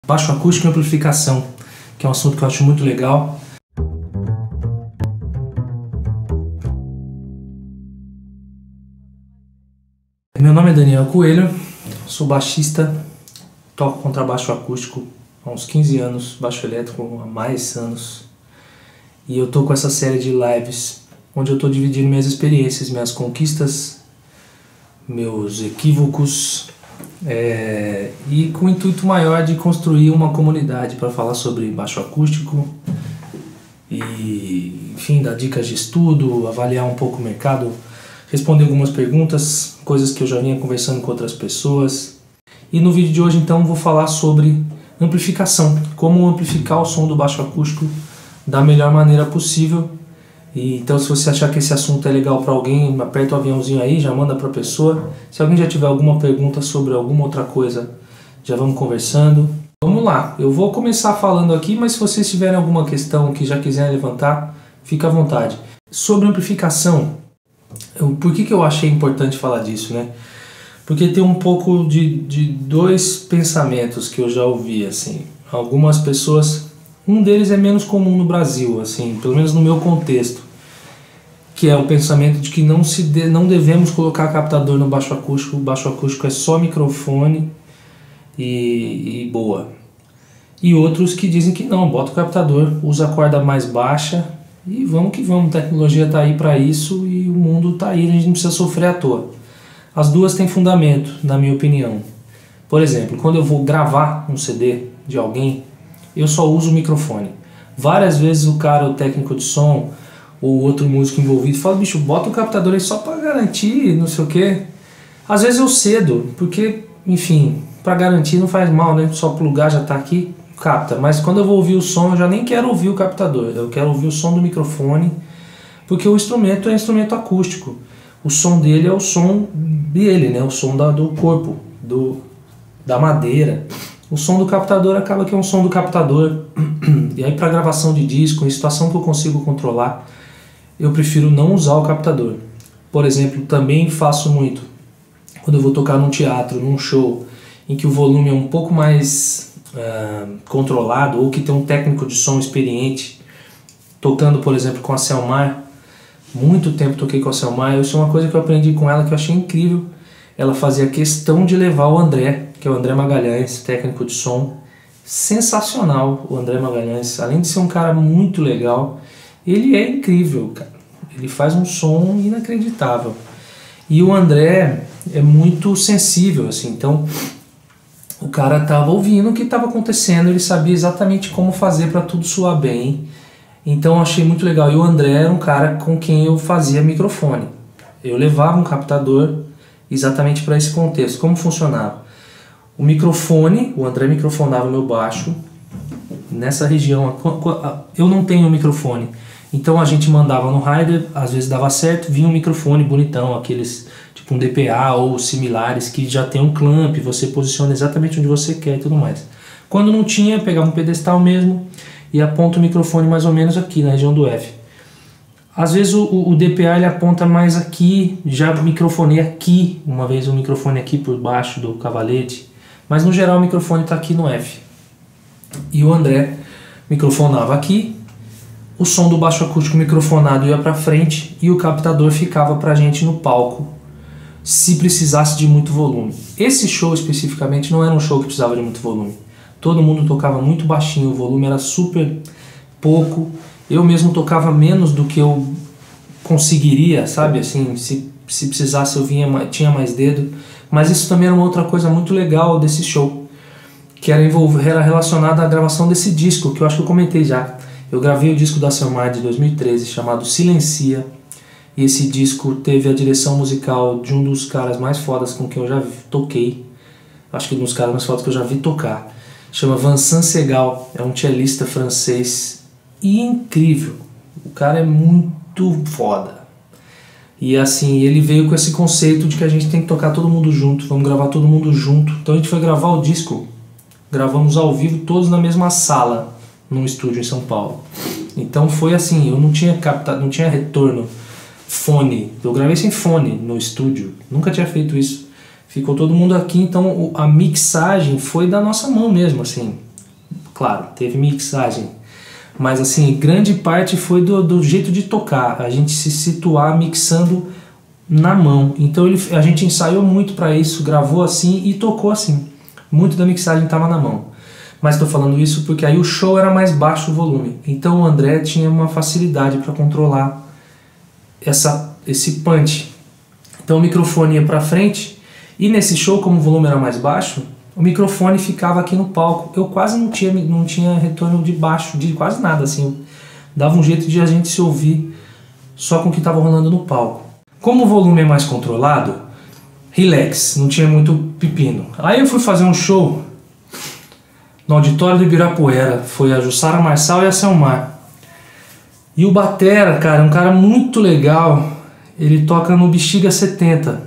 Baixo acústico e amplificação, que é um assunto que eu acho muito legal. Meu nome é Daniel Coelho, sou baixista, toco contrabaixo acústico há uns 15 anos, baixo elétrico há mais anos. E eu tô com essa série de lives, onde eu tô dividindo minhas experiências, minhas conquistas, meus equívocos, e com o intuito maior de construir uma comunidade para falar sobre baixo acústico e, enfim, dar dicas de estudo, avaliar um pouco o mercado, responder algumas perguntas, coisas que eu já vinha conversando com outras pessoas. E no vídeo de hoje, então, vou falar sobre amplificação, como amplificar o som do baixo acústico da melhor maneira possível. E então, se você achar que esse assunto é legal para alguém, aperta o aviãozinho aí, já manda para a pessoa. Se alguém já tiver alguma pergunta sobre alguma outra coisa, já vamos conversando. Vamos lá, eu vou começar falando aqui, mas se vocês tiverem alguma questão que já quiserem levantar, fica à vontade. Sobre amplificação, por que eu achei importante falar disso, né? Porque tem um pouco de dois pensamentos que eu já ouvi, assim. Algumas pessoas, um deles é menos comum no Brasil, assim, pelo menos no meu contexto, que é o pensamento de que não devemos colocar captador no baixo acústico. O baixo acústico é só microfone e boa. E outros que dizem que não, bota o captador, usa a corda mais baixa e vamos que vamos, a tecnologia está aí para isso e o mundo está aí, a gente não precisa sofrer à toa. As duas têm fundamento, na minha opinião. Por exemplo, quando eu vou gravar um CD de alguém, eu só uso o microfone. Várias vezes o cara, o técnico de som, ou outro músico envolvido, fala, bicho, bota o captador aí só para garantir, não sei o que. Às vezes eu cedo, porque, enfim, para garantir não faz mal, né? Só plugar, já tá aqui, capta. Mas quando eu vou ouvir o som, eu já nem quero ouvir o captador, eu quero ouvir o som do microfone, porque o instrumento é instrumento acústico. O som dele é o som dele, né? O som do corpo, da madeira. O som do captador acaba que é um som do captador. E aí, para gravação de disco, em situação que eu consigo controlar, eu prefiro não usar o captador. Por exemplo, também faço muito quando eu vou tocar num teatro, num show, em que o volume é um pouco mais controlado, ou que tem um técnico de som experiente, tocando, por exemplo, com a Selmar. Muito tempo toquei com a Selmar, isso é uma coisa que eu aprendi com ela que eu achei incrível. Ela fazia questão de levar o André, que é o André Magalhães, técnico de som. Sensacional o André Magalhães, além de ser um cara muito legal, ele é incrível, cara. Ele faz um som inacreditável. E o André é muito sensível, assim, então o cara estava ouvindo o que estava acontecendo, ele sabia exatamente como fazer para tudo soar bem. Então eu achei muito legal. E o André era um cara com quem eu fazia microfone. Eu levava um captador exatamente para esse contexto. Como funcionava? O microfone, o André microfonava o meu baixo nessa região. Eu não tenho microfone, então a gente mandava no rider, às vezes dava certo, vinha um microfone bonitão, aqueles tipo um DPA ou similares que já tem um clamp, você posiciona exatamente onde você quer e tudo mais. Quando não tinha, pegava um pedestal mesmo e aponta o microfone mais ou menos aqui na região do F. Às vezes o DPA ele aponta mais aqui, já microfonei aqui, uma vez o microfone aqui por baixo do cavalete, mas no geral o microfone está aqui no F. E o André microfonava aqui, o som do baixo acústico microfonado ia para frente e o captador ficava para a gente no palco, se precisasse de muito volume. Esse show especificamente não era um show que precisava de muito volume. Todo mundo tocava muito baixinho, o volume era super pouco. Eu mesmo tocava menos do que eu conseguiria, sabe? Assim, se precisasse eu tinha mais dedo. Mas isso também era uma outra coisa muito legal desse show, que era relacionada à gravação desse disco, que eu acho que eu comentei já. Eu gravei o disco da Selmar de 2013, chamado Silencia, e esse disco teve a direção musical de um dos caras mais fodas com quem eu já toquei. Acho que um dos caras mais fodas que eu já vi tocar. Chama Vincent Segal, é um cellista francês incrível. O cara é muito foda. E assim, ele veio com esse conceito de que a gente tem que tocar todo mundo junto, vamos gravar todo mundo junto. Então a gente foi gravar o disco, gravamos ao vivo todos na mesma sala, num estúdio em São Paulo. Então foi assim, eu não tinha retorno, fone, eu gravei sem fone no estúdio, nunca tinha feito isso. Ficou todo mundo aqui, então a mixagem foi da nossa mão mesmo, assim. claro, teve mixagem, mas assim, grande parte foi do jeito de tocar, a gente se situar mixando na mão. Então a gente ensaiou muito para isso, gravou assim e tocou assim. Muito da mixagem estava na mão. Mas estou falando isso porque aí o show era mais baixo o volume. Então o André tinha uma facilidade para controlar esse punch. Então o microfone ia para frente e nesse show, como o volume era mais baixo, o microfone ficava aqui no palco. Eu quase não tinha retorno de baixo, de quase nada assim. Dava um jeito de a gente se ouvir só com o que estava rolando no palco. Como o volume é mais controlado, relax, não tinha muito pepino. Aí eu fui fazer um show no auditório do Ibirapuera, foi a Jussara Marçal e a Selmar. E o batera, cara, é um cara muito legal, ele toca no Bexiga 70.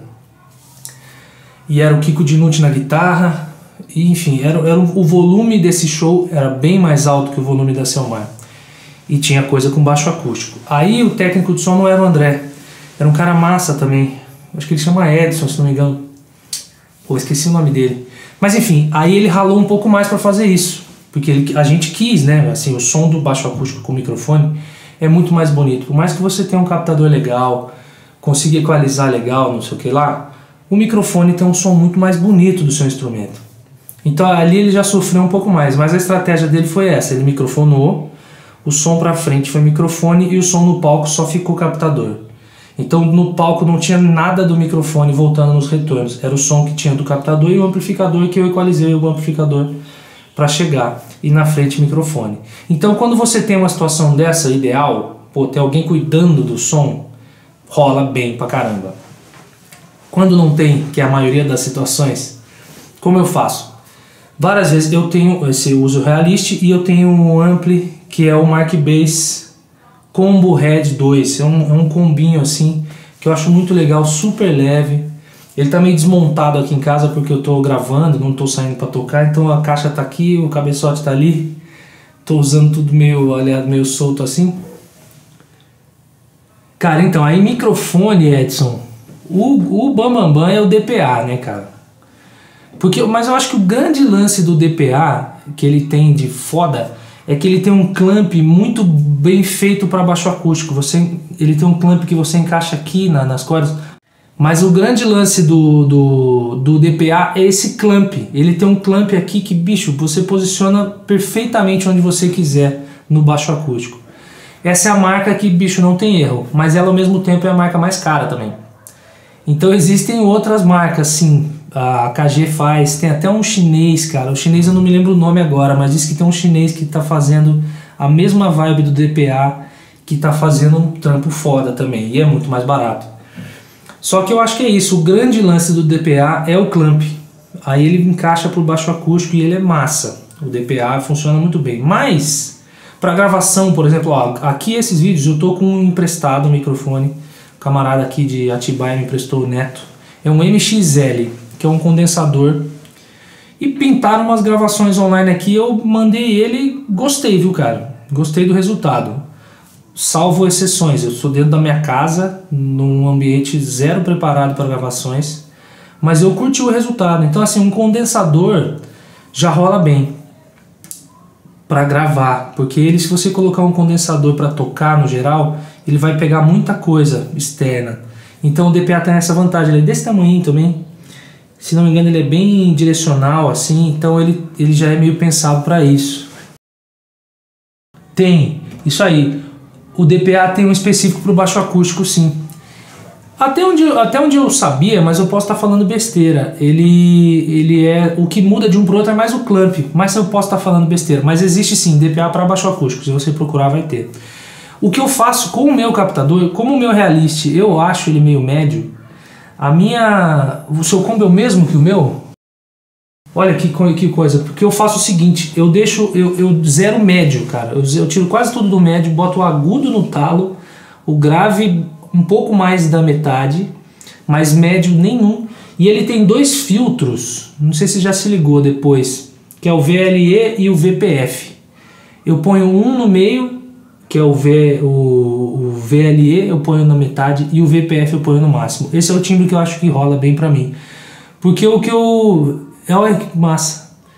E era o Kiko Dinucci na guitarra, e, enfim, o volume desse show era bem mais alto que o volume da Selmar. E tinha coisa com baixo acústico. Aí o técnico de som não era o André, era um cara massa também, acho que ele chama Edson, se não me engano. Pô, esqueci o nome dele. Mas enfim, aí ele ralou um pouco mais para fazer isso, porque a gente quis, né? Assim, o som do baixo acústico com o microfone é muito mais bonito. Por mais que você tenha um captador legal, consiga equalizar legal, não sei o que lá, o microfone tem um som muito mais bonito do seu instrumento. Então ali ele já sofreu um pouco mais, mas a estratégia dele foi essa, ele microfonou, o som para frente foi microfone e o som no palco só ficou captador. Então no palco não tinha nada do microfone voltando nos retornos, era o som que tinha do captador e o amplificador, que eu equalizei o amplificador para chegar, e na frente microfone. Então quando você tem uma situação dessa ideal, pô, ter alguém cuidando do som, rola bem pra caramba. Quando não tem, que é a maioria das situações, como eu faço? Várias vezes eu tenho esse uso Realist e eu tenho um ampli que é o Mark Bass Combo Head 2, é um combinho assim, que eu acho muito legal, super leve. Ele tá meio desmontado aqui em casa porque eu tô gravando, não tô saindo para tocar, então a caixa tá aqui, o cabeçote tá ali. Tô usando tudo meio solto assim. Cara, então, aí microfone, Edson, o Bambambam é o DPA, né, cara? Mas eu acho que o grande lance do DPA, que ele tem de foda, é que ele tem um clamp muito bem feito para baixo acústico. Ele tem um clamp que você encaixa aqui nas cordas. Mas o grande lance do DPA é esse clamp. Ele tem um clamp aqui que, bicho, você posiciona perfeitamente onde você quiser no baixo acústico. Essa é a marca que, bicho, não tem erro. Mas ela, ao mesmo tempo, é a marca mais cara também. Então existem outras marcas, sim. A KG faz, tem até um chinês, cara. O chinês eu não me lembro o nome agora, mas diz que tem um chinês que tá fazendo a mesma vibe do DPA, que tá fazendo um trampo foda também, e é muito mais barato. Só que eu acho que é isso, o grande lance do DPA é o clamp. Aí ele encaixa pro baixo acústico e ele é massa. O DPA funciona muito bem. Mas, para gravação, por exemplo, ó, aqui esses vídeos eu tô com um emprestado microfone. O camarada aqui de Atibaia me emprestou o Neto. É um MXL, que é um condensador. E pintaram umas gravações online aqui, eu mandei ele e gostei, viu, cara? Gostei do resultado. Salvo exceções, eu estou dentro da minha casa, num ambiente zero preparado para gravações, mas eu curti o resultado. Então assim, um condensador já rola bem para gravar, porque ele, se você colocar um condensador para tocar no geral, ele vai pegar muita coisa externa. Então o DPA tem essa vantagem, ele é desse tamanho também, se não me engano ele é bem direcional assim, então ele já é meio pensado para isso. Tem, isso aí. O DPA tem um específico para o baixo acústico, sim. Até onde eu sabia, mas eu posso estar falando besteira. Ele é... O que muda de um para o outro é mais o clamp. Mas eu posso estar falando besteira. Mas existe sim DPA para baixo acústico. Se você procurar, vai ter. O que eu faço com o meu captador, como o meu Realist, eu acho ele meio médio. O seu combo é o mesmo que o meu? Olha que coisa, porque eu faço o seguinte, eu zero médio, cara, eu tiro quase tudo do médio, boto o agudo no talo, o grave um pouco mais da metade, mas médio nenhum, e ele tem dois filtros, não sei se já se ligou depois, que é o VLE e o VPF. Eu ponho um no meio, que é o VLE, eu ponho na metade, e o VPF eu ponho no máximo. Esse é o timbre que eu acho que rola bem pra mim, porque olha que massa.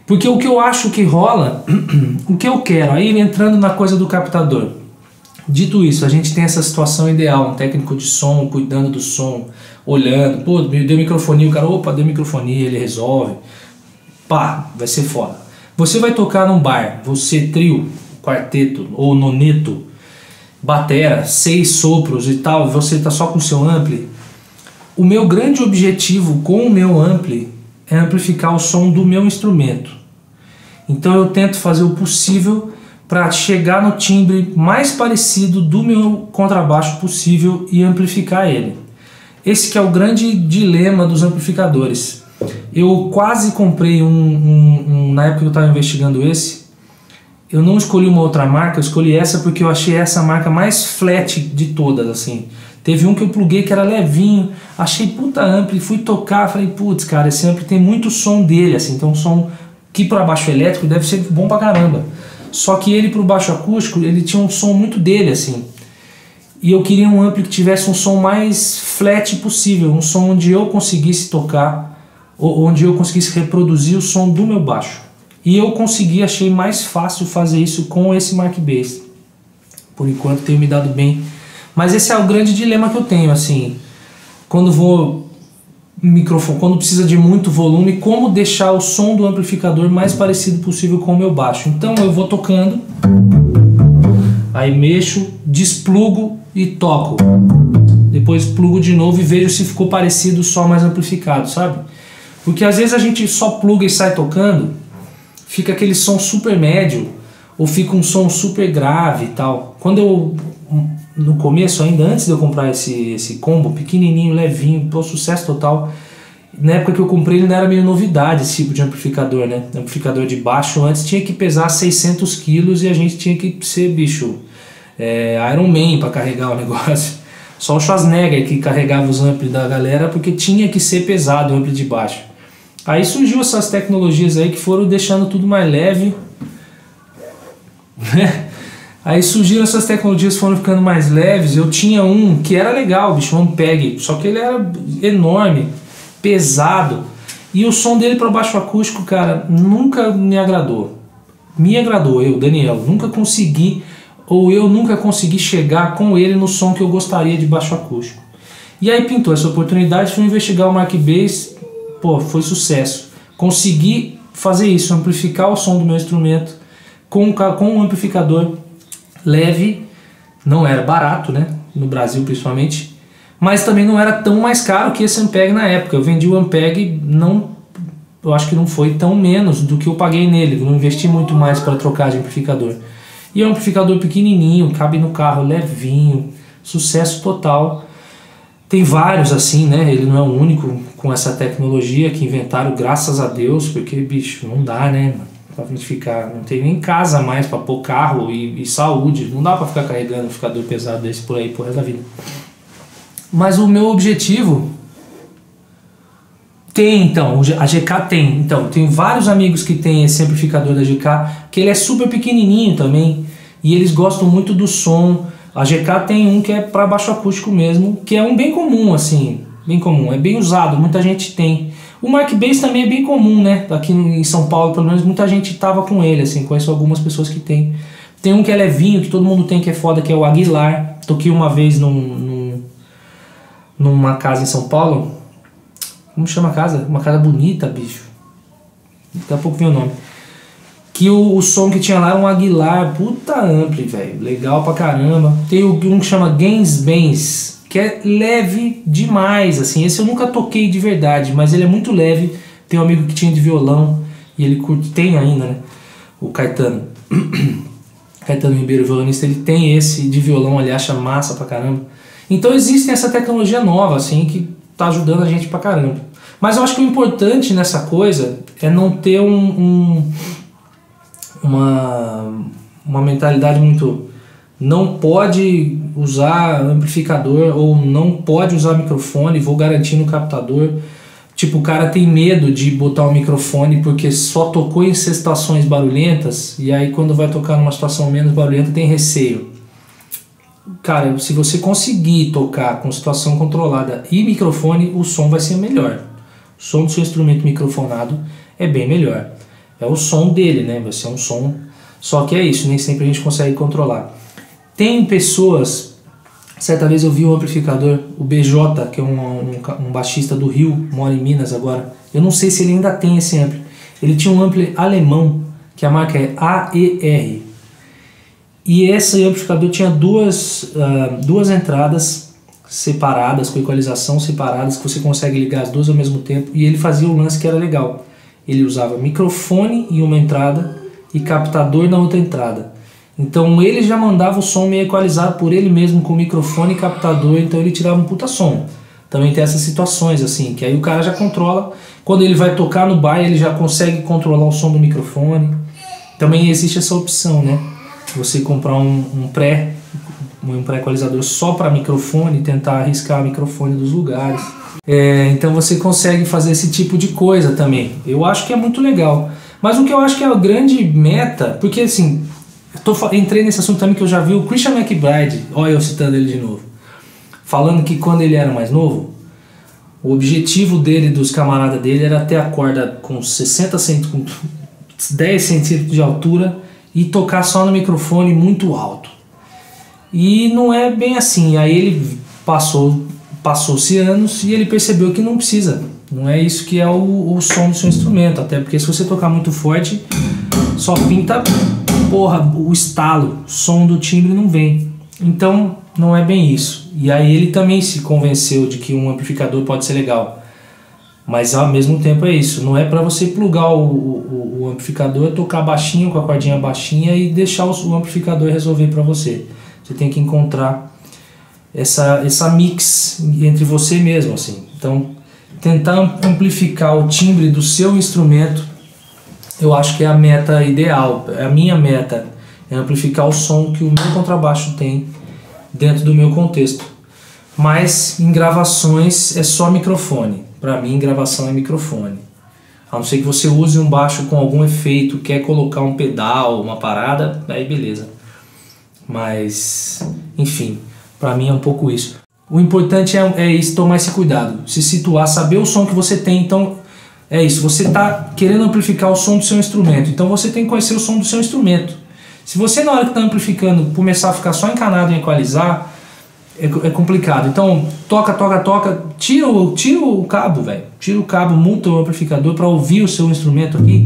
Porque o que eu acho que rola, o que eu quero, aí entrando na coisa do captador. Dito isso, a gente tem essa situação ideal, um técnico de som cuidando do som, olhando, pô, deu microfonia, o cara, opa, deu microfonia, ele resolve. Pá, vai ser foda. Você vai tocar num bar, você trio, quarteto ou noneto, batera, 6 sopros e tal, você tá só com o seu ampli. O meu grande objetivo com o meu ampli é amplificar o som do meu instrumento. Então eu tento fazer o possível para chegar no timbre mais parecido do meu contrabaixo possível e amplificar ele. Esse que é o grande dilema dos amplificadores. Eu quase comprei na época que eu estava investigando esse, eu não escolhi uma outra marca, eu escolhi essa porque eu achei essa marca mais flat de todas, assim. Teve um que eu pluguei que era levinho, achei puta ampli, fui tocar, falei, putz, cara, esse ampli tem muito som dele, assim, então um som que para baixo elétrico deve ser bom pra caramba. Só que ele pro baixo acústico, ele tinha um som muito dele, assim. E eu queria um ampli que tivesse um som mais flat possível, um som onde eu conseguisse tocar, onde eu conseguisse reproduzir o som do meu baixo. E eu consegui, achei mais fácil fazer isso com esse Mark Bass. Por enquanto tenho me dado bem. Mas esse é o grande dilema que eu tenho, assim. Quando vou microfone, quando precisa de muito volume, como deixar o som do amplificador mais parecido possível com o meu baixo. Então eu vou tocando, aí mexo, desplugo e toco. Depois plugo de novo e vejo se ficou parecido, só mais amplificado, sabe? Porque às vezes a gente só pluga e sai tocando, fica aquele som super médio, ou fica um som super grave e tal. Quando eu, no começo ainda, antes de eu comprar esse combo, pequenininho, levinho, pô, sucesso total. Na época que eu comprei ele não era meio novidade esse tipo de amplificador, né? Amplificador de baixo antes tinha que pesar 600 quilos e a gente tinha que ser, bicho, Iron Man para carregar o negócio. Só o Schwarzenegger que carregava os ampli da galera porque tinha que ser pesado o ampli de baixo. Aí surgiu essas tecnologias aí que foram deixando tudo mais leve, né? Aí surgiram essas tecnologias, foram ficando mais leves. Eu tinha um que era legal, bicho, um Ampeg, só que ele era enorme, pesado, e o som dele para baixo acústico, cara, nunca me agradou. Eu, Daniel, nunca consegui, ou eu nunca consegui chegar com ele no som que eu gostaria de baixo acústico. E aí pintou essa oportunidade, fui investigar o Mark Bass, pô, foi sucesso. Consegui fazer isso, amplificar o som do meu instrumento com um amplificador leve, não era barato, né, no Brasil principalmente, mas também não era tão mais caro que esse Ampeg na época. Eu vendi o Ampeg, eu acho que não foi tão menos do que eu paguei nele, não investi muito mais para trocar de amplificador. E é um amplificador pequenininho, cabe no carro, levinho, sucesso total. Tem vários assim, né, ele não é o único com essa tecnologia que inventaram, graças a Deus, porque, bicho, não dá, né, mano? Pra gente ficar, não tem nem casa mais para pôr carro e saúde, não dá para ficar carregando um amplificador pesado desse por aí pro resto da vida. Mas o meu objetivo tem, então, a GK tem, então, tenho vários amigos que tem esse amplificador da GK, que ele é super pequenininho também, e eles gostam muito do som. A GK tem um que é para baixo acústico mesmo, que é um bem comum, assim, bem comum, é bem usado, muita gente tem. O Mark Bass também é bem comum, né? Aqui em São Paulo, pelo menos, muita gente tava com ele, assim, conheço algumas pessoas que tem. Tem um que é levinho, que todo mundo tem, que é foda, que é o Aguilar. Toquei uma vez numa casa em São Paulo. Como chama a casa? Uma casa bonita, bicho. Daqui a pouco vem o nome. Que o som que tinha lá era um Aguilar, puta ampli, velho. Legal pra caramba. Tem um que chama Gens Benz, que é leve demais, assim. Esse eu nunca toquei de verdade, mas ele é muito leve. Tem um amigo que tinha de violão e ele curte, tem ainda, né? O Caetano. Caetano Ribeiro, violonista, ele tem esse de violão, ele acha massa pra caramba. Então existe essa tecnologia nova, assim, que tá ajudando a gente pra caramba. Mas eu acho que o importante nessa coisa é não ter uma mentalidade muito... Não pode usar amplificador ou não pode usar microfone, vou garantir no captador. Tipo, o cara tem medo de botar o microfone porque só tocou em situações barulhentas e aí quando vai tocar numa situação menos barulhenta tem receio. Cara, se você conseguir tocar com situação controlada e microfone, o som vai ser melhor. O som do seu instrumento microfonado é bem melhor. É o som dele, né? Vai ser um som. Só que é isso, nem sempre a gente consegue controlar. Tem pessoas. Certa vez eu vi um amplificador, o BJ, que é um baixista do Rio, mora em Minas agora. Eu não sei se ele ainda tem esse ampli. Ele tinha um ampli alemão, que a marca é AER. E esse amplificador tinha duas entradas separadas, com equalização separadas, que você consegue ligar as duas ao mesmo tempo. E ele fazia um lance que era legal. Ele usava microfone em uma entrada e captador na outra entrada. Então ele já mandava o som meio equalizado por ele mesmo, com microfone e captador, então ele tirava um puta som. Também tem essas situações assim, que aí o cara já controla. Quando ele vai tocar no bar, ele já consegue controlar o som do microfone. Também existe essa opção, né? Você comprar um pré-equalizador só para microfone e tentar arriscar o microfone dos lugares. Então você consegue fazer esse tipo de coisa também. Eu acho que é muito legal. Mas o que eu acho que é a grande meta, porque assim, entrei nesse assunto também que eu já vi o Christian McBride, olha eu citando ele de novo, falando que quando ele era mais novo, o objetivo dele, dos camaradas dele, era ter a corda com 10 centímetros de altura e tocar só no microfone muito alto. E não é bem assim. Aí ele passou-se anos e ele percebeu que não precisa. Não é isso que é o som do seu instrumento. Até porque se você tocar muito forte, só pinta, o estalo, o som do timbre não vem. Então não é bem isso. E aí ele também se convenceu de que um amplificador pode ser legal. Mas ao mesmo tempo é isso. Não é para você plugar o amplificador, tocar baixinho com a cordinha baixinha e deixar o amplificador resolver para você. Você tem que encontrar essa mix entre você mesmo, assim. Então, tentar amplificar o timbre do seu instrumento, eu acho que é a meta ideal. A minha meta é amplificar o som que o meu contrabaixo tem dentro do meu contexto. Mas em gravações é só microfone. Para mim, gravação é microfone. A não ser que você use um baixo com algum efeito, quer colocar um pedal, uma parada, aí beleza. Mas, enfim, para mim é um pouco isso. O importante é isso, tomar esse cuidado, se situar, saber o som que você tem. Então é isso, você está querendo amplificar o som do seu instrumento, então você tem que conhecer o som do seu instrumento. Se você na hora que está amplificando começar a ficar só encanado em equalizar, é complicado. Então toca, tira o cabo, velho. Tira o cabo, muta o amplificador para ouvir o seu instrumento aqui.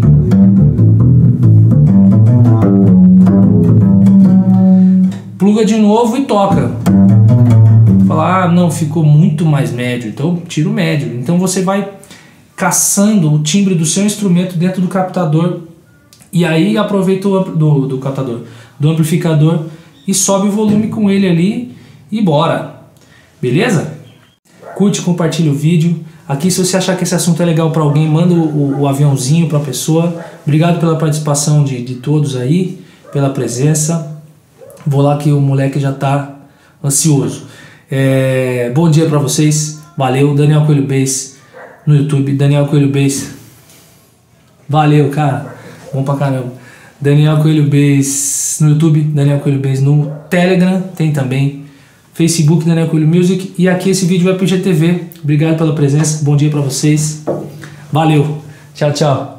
Pluga de novo e toca. Falar, não, ficou muito mais médio, então tira o médio. Então você vai caçando o timbre do seu instrumento dentro do captador e aí aproveita do captador, do amplificador e sobe o volume com ele ali e bora. Beleza? Curte, compartilha o vídeo. Aqui, se você achar que esse assunto é legal para alguém, manda o aviãozinho para a pessoa. Obrigado pela participação de todos aí, pela presença. Vou lá que o moleque já tá ansioso. Bom dia pra vocês. Valeu. Daniel Coelho Bass no YouTube. Daniel Coelho Bass. Valeu, cara. Bom pra caramba. Daniel Coelho Bass no YouTube. Daniel Coelho Bass no Telegram. Tem também. Facebook, Daniel Coelho Music. E aqui esse vídeo vai pro IGTV. Obrigado pela presença. Bom dia pra vocês. Valeu. Tchau, tchau.